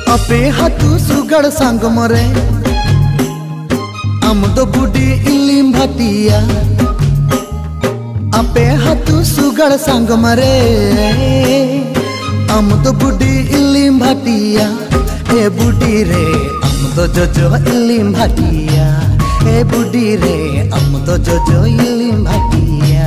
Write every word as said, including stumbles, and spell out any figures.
अपे हाथू सुगड़ सांग मरे आम तो बुढ़ी इलिम भाटिया। अपे हाथू सुगड़ सांग मरे आम तो बुढ़ी इलिम भाटिया। ए बुढ़ी रे आम तो जोजो इलिम भाटिया। ए बुढ़ी रे आम तो जोजो इलिम भाटिया।